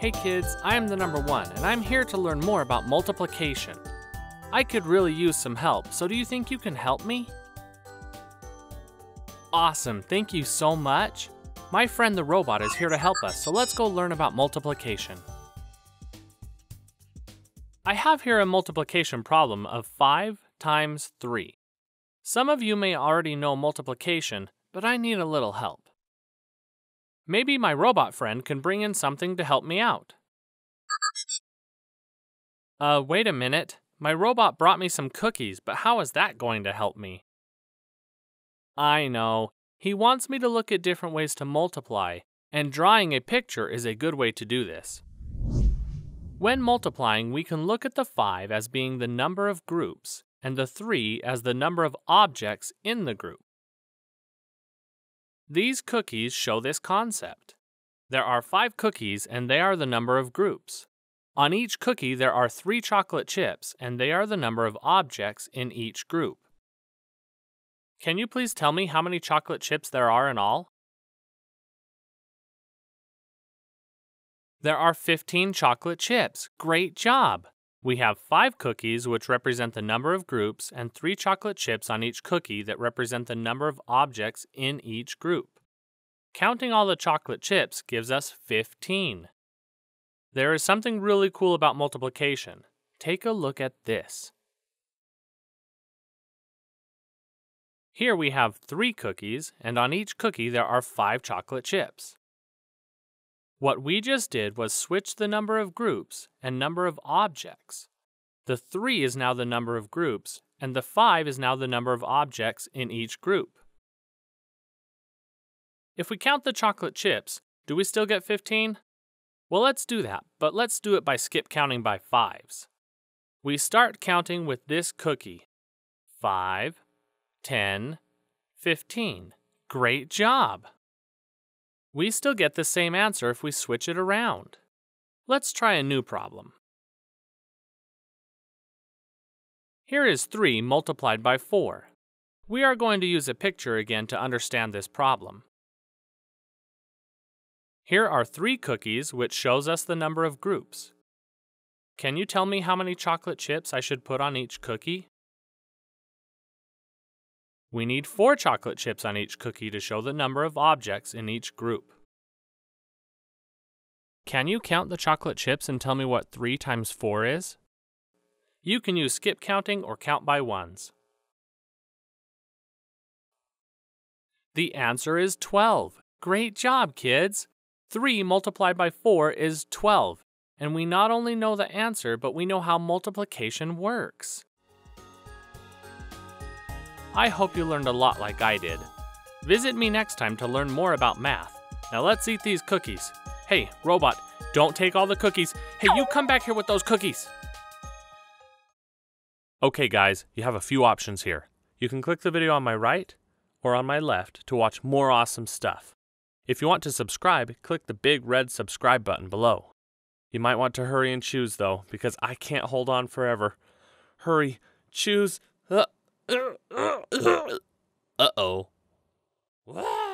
Hey kids, I am the number 1, and I'm here to learn more about multiplication. I could really use some help, so do you think you can help me? Awesome, thank you so much. My friend the robot is here to help us, so let's go learn about multiplication. I have here a multiplication problem of 5 times 3. Some of you may already know multiplication, but I need a little help. Maybe my robot friend can bring in something to help me out. Wait a minute. My robot brought me some cookies, but how is that going to help me? I know. He wants me to look at different ways to multiply, and drawing a picture is a good way to do this. When multiplying, we can look at the 5 as being the number of groups, and the 3 as the number of objects in the group. These cookies show this concept. There are 5 cookies, and they are the number of groups. On each cookie, there are 3 chocolate chips, and they are the number of objects in each group. Can you please tell me how many chocolate chips there are in all? There are 15 chocolate chips. Great job! We have 5 cookies, which represent the number of groups, and 3 chocolate chips on each cookie that represent the number of objects in each group. Counting all the chocolate chips gives us 15. There is something really cool about multiplication. Take a look at this. Here we have 3 cookies, and on each cookie there are 5 chocolate chips. What we just did was switch the number of groups and number of objects. The 3 is now the number of groups, and the 5 is now the number of objects in each group. If we count the chocolate chips, do we still get 15? Well, let's do that, but let's do it by skip counting by 5s. We start counting with this cookie. 5, 10, 15. Great job! We still get the same answer if we switch it around. Let's try a new problem. Here is 3 multiplied by 4. We are going to use a picture again to understand this problem. Here are 3 cookies, which shows us the number of groups. Can you tell me how many chocolate chips I should put on each cookie? We need 4 chocolate chips on each cookie to show the number of objects in each group. Can you count the chocolate chips and tell me what 3 times 4 is? You can use skip counting or count by ones. The answer is 12. Great job, kids! 3 multiplied by 4 is 12, and we not only know the answer, but we know how multiplication works. I hope you learned a lot like I did. Visit me next time to learn more about math. Now let's eat these cookies. Hey, robot, don't take all the cookies. Hey, you come back here with those cookies. Okay guys, you have a few options here. You can click the video on my right or on my left to watch more awesome stuff. If you want to subscribe, click the big red subscribe button below. You might want to hurry and choose though, because I can't hold on forever. Hurry, choose. Uh-oh.